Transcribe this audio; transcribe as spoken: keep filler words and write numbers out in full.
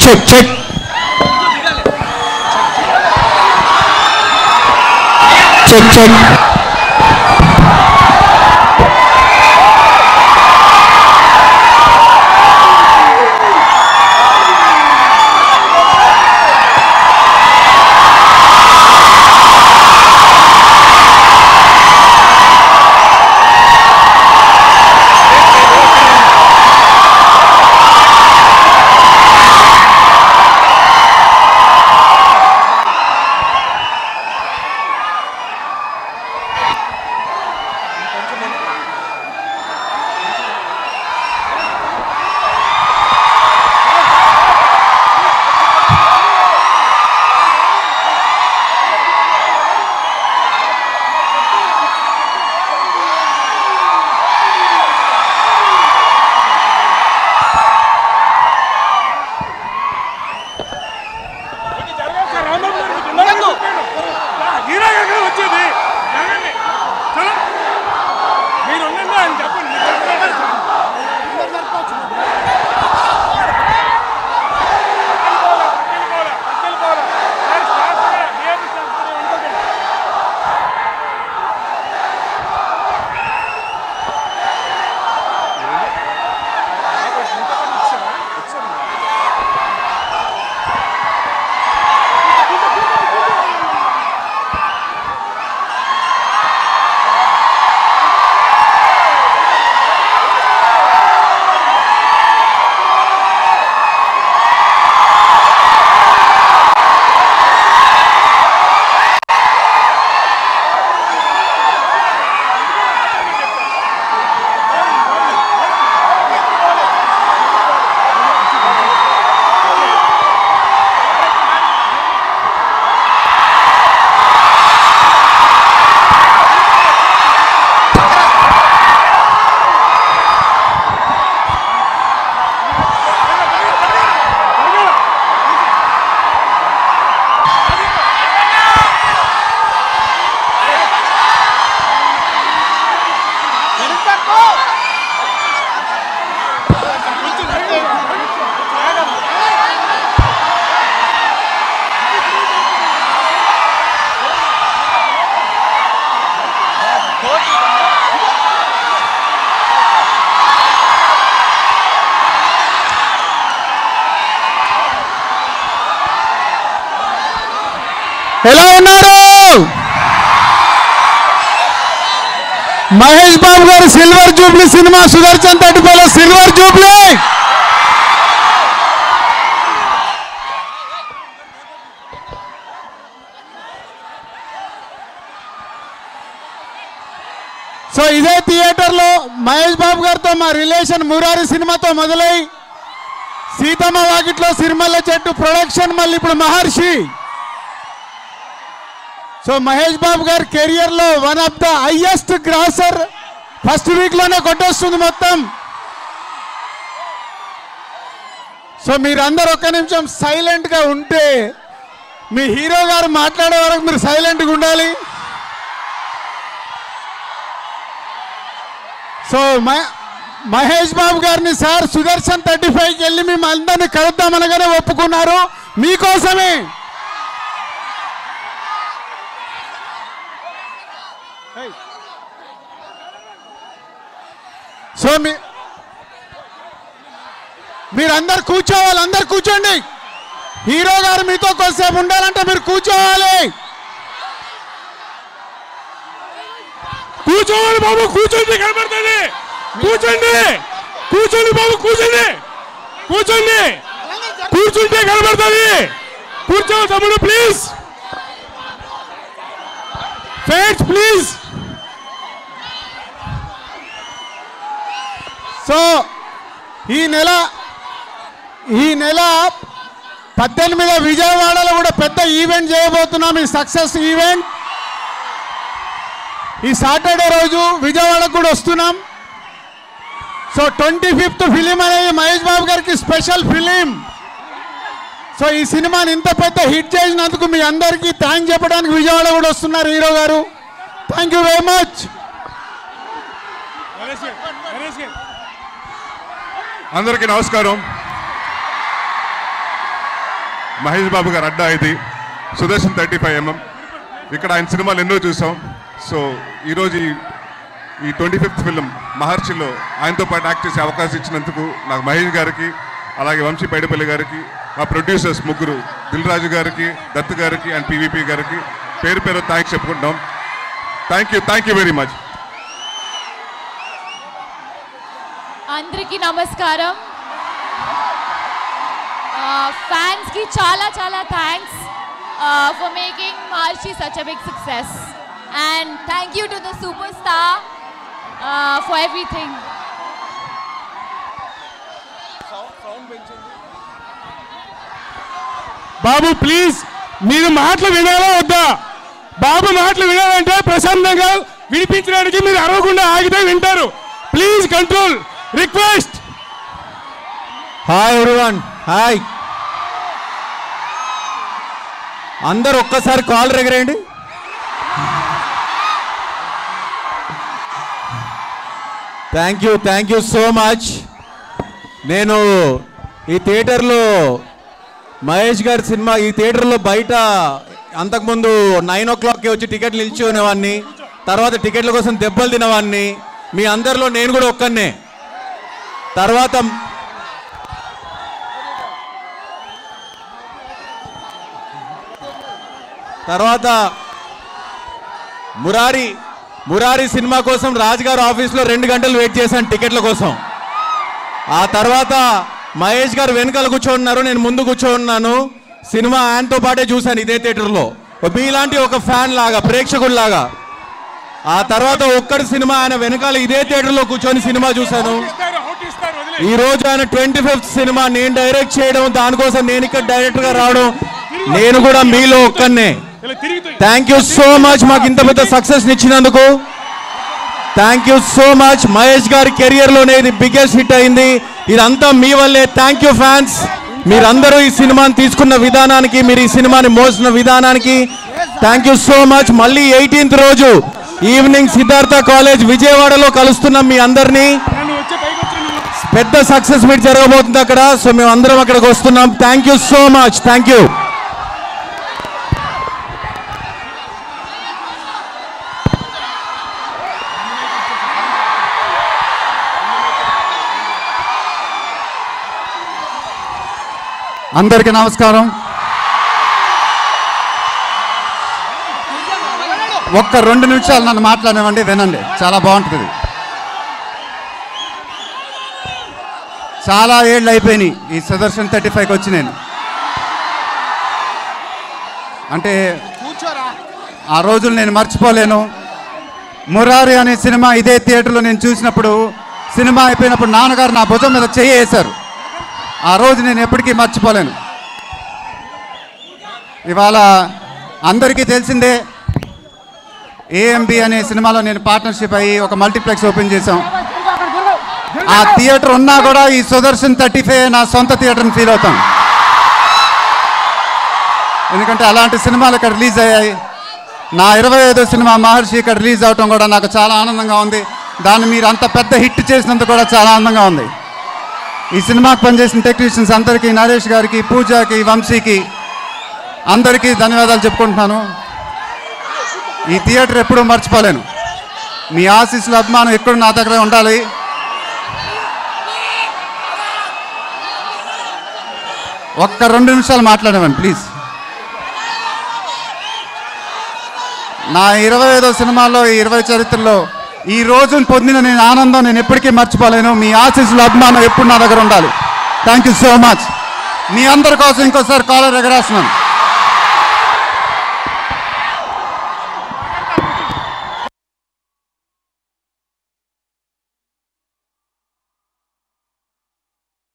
Check check check check ఎలా ఉన్నారు? మహేష్ బాబు గారు సిల్వర్ జూబ్లీ సినిమా సుదర్శన్ తట్టుకోలో సిల్వర్ జూబ్లీ. సో ఇదే థియేటర్లో మహేష్ బాబు గారితో మా రిలేషన్ మురారి సినిమాతో మొదలై సీతమ్మ వాకిట్లో సిరిమల్ల చెట్టు ప్రొడక్షన్, మళ్ళీ ఇప్పుడు మహర్షి. సో మహేష్ బాబు గారి కెరియర్లో one of the highest grosser first వీక్లోనే కొట్టేస్తుంది మొత్తం. సో మీరందరూ ఒక్క నిమిషం సైలెంట్గా ఉంటే, మీ హీరో గారు మాట్లాడే వరకు మీరు సైలెంట్గా ఉండాలి. సో మహేష్ బాబు గారిని సార్ సుదర్శన్ థర్టీ ఫైవ్కి వెళ్ళి మేము అందరినీ కలుద్దామనగానే ఒప్పుకున్నారు మీకోసమే. సో మీ మీరందరు కూర్చోవాలి, అందరు కూర్చోండి. హీరో గారు మీతో కొద్దిసేపు ఉండాలంటే మీరు కూర్చోవాలి. కూర్చోవాలి బాబు, కూర్చోండి, కనబడుతుంది. కూర్చోండి కూర్చోండి బాబు, కూర్చోండి కూర్చోండి కూర్చుంటే కనబడుతుంది. కూర్చోవాలి తమ్ముడు, ప్లీజ్ ఫ్రెండ్స్ ప్లీజ్. సో ఈ నెల ఈ నెల పద్దెనిమిది విజయవాడలో కూడా పెద్ద ఈవెంట్ చేయబోతున్నాం. ఈ సక్సెస్ ఈవెంట్ ఈ సాటర్డే రోజు విజయవాడకు కూడా వస్తున్నాం. సో ట్వంటీ ఫిఫ్త్ ఫిలిం అనేది మహేష్ బాబు గారికి స్పెషల్ ఫిలిం. సో ఈ సినిమాని ఇంత పెద్ద హిట్ చేసినందుకు మీ అందరికీ థ్యాంక్స్ చెప్పడానికి విజయవాడ కూడా వస్తున్నారు హీరో గారు. Thank you very much. అందరికీ నమస్కారం. మహేష్ బాబు గారు అడ్డా ఇది సుదర్శన్ థర్టీ ఫైవ్ ఎంఎం. ఇక్కడ ఆయన సినిమాలు ఎన్నో చూసాం. సో ఈరోజు ఈ ఈ ట్వంటీ ఫిఫ్త్ ఫిలిం మహర్షిలో ఆయనతో పాటు యాక్ట్ చేసే అవకాశం ఇచ్చినందుకు నాకు మహేష్ గారికి, అలాగే వంశీ పైడిపల్లి గారికి, మా ప్రొడ్యూసర్స్ ముగ్గురు దిల్ రాజు గారికి, దత్ గారికి అండ్ పీవీపీ గారికి పేరు పేరు థ్యాంక్స్ చెప్పుకుంటాం. Thank you thank you very much. అందరికీ నమస్కారం. ఫ్యాన్స్ కి చాలా చాలా thanks for making Maharshi such a big success and thank you to the superstar for everything. Babu please మీరు మాటలు వినాలా వద్దా? బాబు మాటలు వినాలంటే ప్రశాంతంగా వినిపించడానికి మీరు అరవకుండా ఆగితే వింటారు. Please control request. Hi everyone, hi. అందరు ఒక్కసారి కాల్ ఎగరేయండి. Thank you thank you so much. నేను ఈ థియేటర్లో మహేష్ గారి సినిమా ఈ థియేటర్లో బయట అంతకుముందు నైన్ ఓ క్లాక్కి వచ్చి టికెట్లు నిల్చుకునేవాడిని, తర్వాత టికెట్ల కోసం దెబ్బలు తినేవాడిని. మీ అందరిలో నేను కూడా ఒక్కనే. తర్వాత తర్వాత మురారి మురారి సినిమా కోసం రాజుగారు ఆఫీస్లో రెండు గంటలు వెయిట్ చేశాను టికెట్ల కోసం. ఆ తర్వాత మహేష్ గారు వెనకాల కూర్చోన్నారు, నేను ముందు కూర్చోన్నాను. సినిమా ఆయనతో పాటే చూశాను ఇదే థియేటర్లో, మీలాంటి ఒక ఫ్యాన్ లాగా, ప్రేక్షకుడిలాగా. ఆ తర్వాత ఒక్కడి సినిమా ఆయన వెనకాల ఇదే థియేటర్లో కూర్చొని సినిమా చూశాను. ఈ రోజు ఆయన ట్వంటీ ఫిఫ్త్ సినిమా నేను డైరెక్ట్ చేయడం, దానికోసం నేను ఇక్కడ డైరెక్టర్ గా రావడం, నేను కూడా మీలో ఒక్కనే. థ్యాంక్ యూ సో మచ్ మాకు ఇంత పెద్ద సక్సెస్ ఇచ్చినందుకు. Thank you so much. Mahesh గారి కెరియర్ లోనే ఇది బిగ్గెస్ట్ హిట్ అయింది. ఇదంతా మీ వల్లే. Thank you fans. మీరందరూ ఈ సినిమాని తీసుకున్న విధానానికి, మీరు ఈ సినిమాని మోసిన విధానానికి థ్యాంక్ యూ సో మచ్. మళ్ళీ ఎయిటీన్త్ రోజు ఈవినింగ్ సిద్ధార్థ కాలేజ్ విజయవాడలో కలుస్తున్నాం మీ అందరినీ. పెద్ద సక్సెస్ మీట్ జరగబోతుంది అక్కడ. సో మేము అందరం అక్కడికి వస్తున్నాం. Thank you so much. Thank you. అందరికీ నమస్కారం. ఒక్క రెండు నిమిషాలు నన్ను మాట్లాడనివ్వండి, వినండి, చాలా బాగుంటుంది. చాలా ఏళ్ళు అయిపోయినాయి ఈ సుదర్శన్ థర్టీ ఫైవ్కి వచ్చి. నేను అంటే ఆ రోజులు నేను మర్చిపోలేను. మురారి అనే సినిమా ఇదే థియేటర్లో నేను చూసినప్పుడు, సినిమా అయిపోయినప్పుడు నాన్నగారు నా భుజం మీద చెయ్యి వేశారు. ఆ రోజు నేను ఎప్పటికీ మర్చిపోలేను. ఇవాళ అందరికీ తెలిసిందే, ఏఎంబి అనే సినిమాలో నేను పార్ట్నర్షిప్ అయ్యి ఒక మల్టీప్లెక్స్ ఓపెన్ చేశాం. ఆ థియేటర్ ఉన్నా కూడా ఈ సుదర్శన్ థర్టీ ఫైవ్ నా సొంత థియేటర్ని ఫీల్ అవుతాం. ఎందుకంటే అలాంటి సినిమాలు ఇక్కడ రిలీజ్ అయ్యాయి. నా ఇరవై ఐదో సినిమా మహర్షి ఇక్కడ రిలీజ్ అవటం కూడా నాకు చాలా ఆనందంగా ఉంది. దాన్ని మీరు అంత పెద్ద హిట్ చేసినందుకు కూడా చాలా ఆనందంగా ఉంది. ఈ సినిమాకి పనిచేసిన టెక్నీషియన్స్ అందరికీ, నరేష్ గారికి, పూజకి, వంశీకి అందరికీ ధన్యవాదాలు చెప్పుకుంటున్నాను. ఈ థియేటర్ ఎప్పుడూ మర్చిపోలేను. మీ ఆశీస్సుల అభిమానం ఎప్పుడు నా దగ్గర ఉండాలి. ఒక్క రెండు నిమిషాలు మాట్లాడేవాడిని ప్లీజ్. నా ఇరవై ఐదో సినిమాలో, ఈ ఇరవై చరిత్రలో ఈ రోజును పొందిన నేను ఆనందం నేను ఎప్పటికీ మర్చిపోలేను. మీ ఆశీస్సుల అభిమానం ఎప్పుడు నా దగ్గర ఉండాలి. Thank you so much. మీ అందరి కోసం ఇంకోసారి కాలర్ ఎగరేస్తున్నాను.